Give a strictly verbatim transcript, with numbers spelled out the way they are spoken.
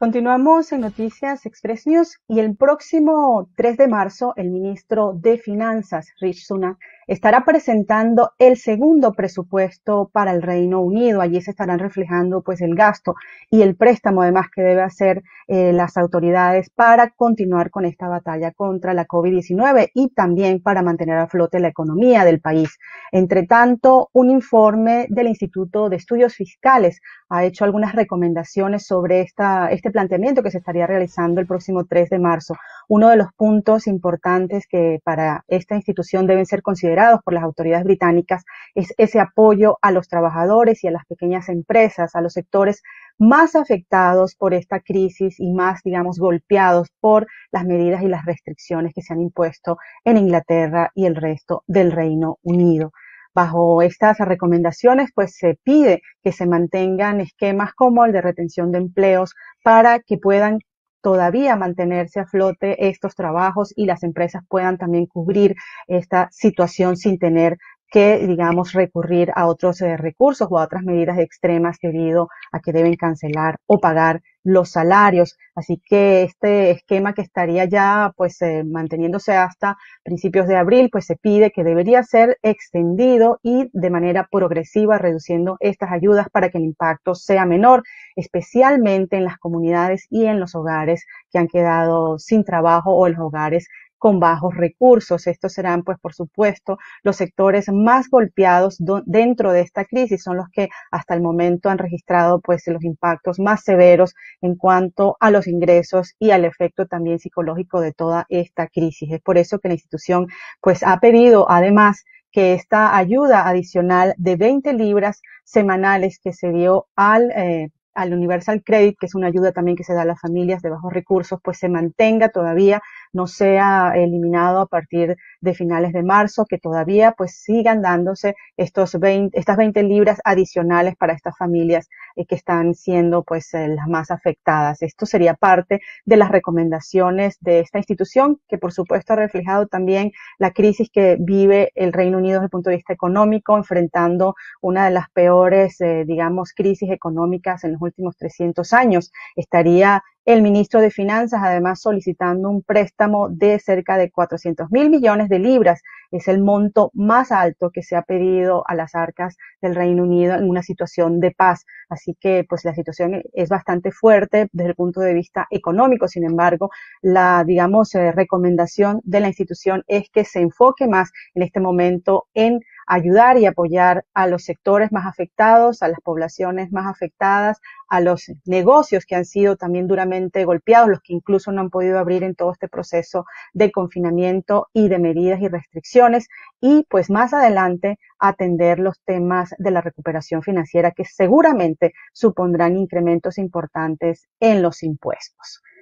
Continuamos en Noticias Express News y el próximo tres de marzo el ministro de Finanzas, Rishi Sunak, estará presentando el segundo presupuesto para el Reino Unido. Allí se estarán reflejando pues el gasto y el préstamo además que debe hacer eh, las autoridades para continuar con esta batalla contra la COVID diecinueve y también para mantener a flote la economía del país. Entre tanto, un informe del Instituto de Estudios Fiscales ha hecho algunas recomendaciones sobre esta, este planteamiento que se estaría realizando el próximo tres de marzo. Uno de los puntos importantes que para esta institución deben ser considerados por las autoridades británicas es ese apoyo a los trabajadores y a las pequeñas empresas, a los sectores más afectados por esta crisis y más, digamos, golpeados por las medidas y las restricciones que se han impuesto en Inglaterra y el resto del Reino Unido. Bajo estas recomendaciones, pues se pide que se mantengan esquemas como el de retención de empleos para que puedan todavía mantenerse a flote estos trabajos y las empresas puedan también cubrir esta situación sin tener que, digamos, recurrir a otros eh, recursos o a otras medidas extremas debido a que deben cancelar o pagar los salarios. Así que este esquema que estaría ya pues eh, manteniéndose hasta principios de abril, pues se pide que debería ser extendido y de manera progresiva reduciendo estas ayudas para que el impacto sea menor, especialmente en las comunidades y en los hogares que han quedado sin trabajo o en los hogares con bajos recursos. Estos serán, pues, por supuesto, los sectores más golpeados dentro de esta crisis, son los que hasta el momento han registrado, pues, los impactos más severos en cuanto a los ingresos y al efecto también psicológico de toda esta crisis. Es por eso que la institución, pues, ha pedido, además, que esta ayuda adicional de veinte libras semanales que se dio al eh, al Universal Credit, que es una ayuda también que se da a las familias de bajos recursos, pues se mantenga todavía, no sea eliminado a partir de finales de marzo, que todavía pues sigan dándose estos veinte, estas veinte libras adicionales para estas familias eh, que están siendo pues eh, las más afectadas. Esto sería parte de las recomendaciones de esta institución, que por supuesto ha reflejado también la crisis que vive el Reino Unido desde el punto de vista económico, enfrentando una de las peores, eh, digamos, crisis económicas en los últimos trescientos años. Estaría el ministro de Finanzas además solicitando un préstamo de cerca de cuatrocientos mil millones de libras. Es el monto más alto que se ha pedido a las arcas del Reino Unido en una situación de paz. Así que pues la situación es bastante fuerte desde el punto de vista económico. Sin embargo, la, digamos, eh, recomendación de la institución es que se enfoque más en este momento en ayudar y apoyar a los sectores más afectados, a las poblaciones más afectadas, a los negocios que han sido también duramente golpeados, los que incluso no han podido abrir en todo este proceso de confinamiento y de medidas y restricciones, y pues más adelante atender los temas de la recuperación financiera que seguramente supondrán incrementos importantes en los impuestos.